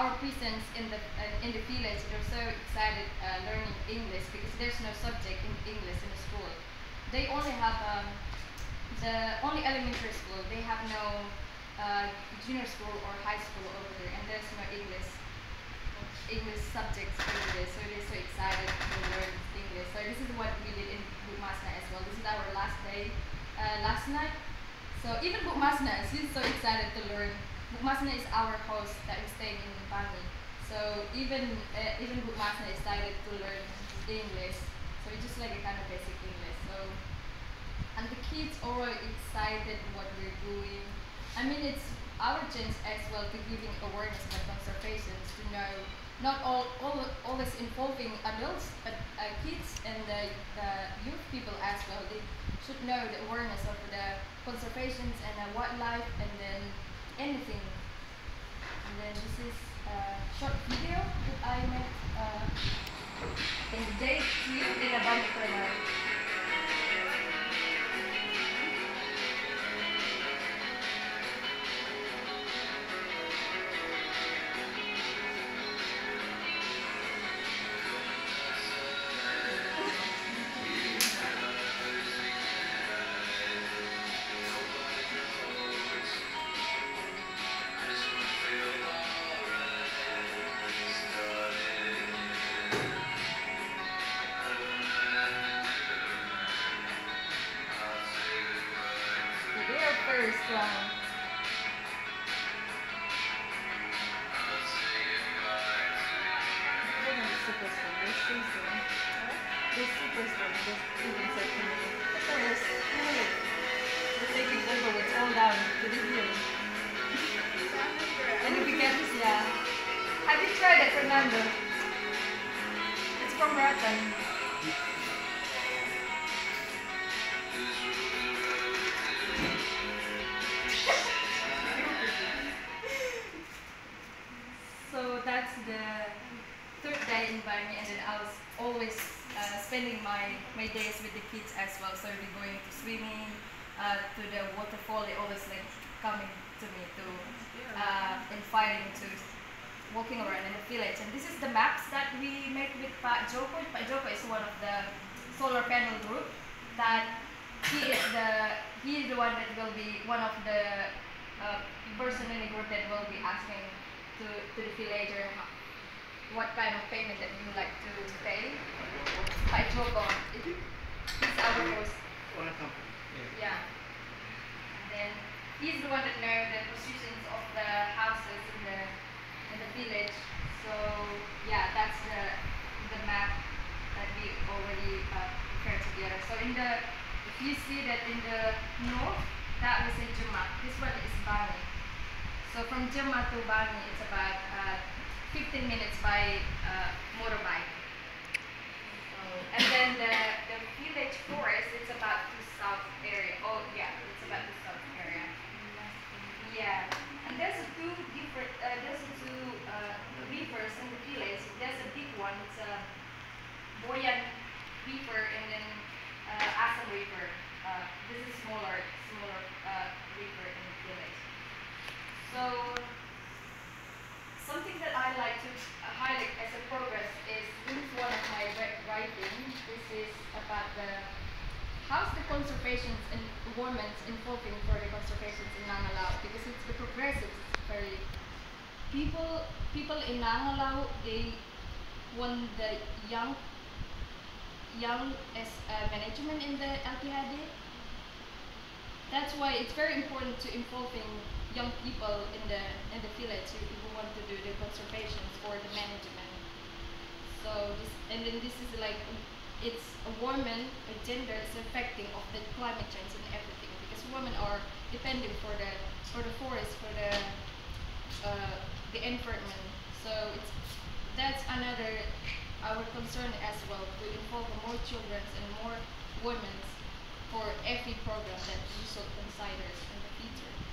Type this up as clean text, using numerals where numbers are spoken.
our presence in the village, they're so excited learning English because there's no subject in English in the school. They only have the only elementary school. They have no junior school or high school over there, and there's no English subjects over there. So they're so excited to learn English. So this is what we did in Bukmasna as well. This is our last day, last night. So even Bukmasna, she's so excited to learn. Bukmasna is our host that is staying in Bali. So even Bukmasna is excited to learn English. So it's just like a kind of basic English. So and the kids are all excited what we're doing. I mean, it's our chance as well to giving awareness about conservation, to know not always involving adults, but kids and the youth people as well. They should know the awareness of the conservations and wildlife, and then anything. And then this is a short video that I made in the day 3 in a Bangkok. Very strong. They're super strong. They're so strong. They're super strong. They're even second. Look at this. They're taking over what's all down to the hill. And if you get this, yeah. Have you tried it, Fernando? It's from Ratan. So that's the third day in Bali, and then I was always spending my days with the kids as well. So we're going to swimming, to the waterfall. They always like coming to me to inviting to walking around in the village. And this is the maps that we make with Pak Joko. Pak Joko is one of the solar panel group that he is the one that will be one of the person in the group that will be asking to the villager what kind of payment that you would like to pay. Pak Joko, he's our host. On a company. Yeah. And then he's the one that knows the positions of the houses in the village. So yeah, that's the map that we already prepared together. So if you see that in the north, that we say Jema. This one is Bani. So from Jema to Bani, it's about 15 minutes by motorbike. So, and then the village forest, it's about the south area. Oh yeah, it's about the south area. Yeah, and there's two different, rivers in the village. There's a big one. It's a Boyan River, and then Asam River. This is smaller river in the village. So something that I like to highlight as a progress is, this is one of my writing. This is about how's the conservations and women's involving for the conservations in Nangalau, because it's the progressives. It's very people in Nangalau, they want the young as management in the LPHD. That's why it's very important to involving young people in the village who want to do the conservations or the management. So this is like, it's a woman, a gender is affecting of the climate change and everything, because women are depending for the forest, for the environment. So that's another our concern as well, to involve more children and more women for every program that we should consider in the future.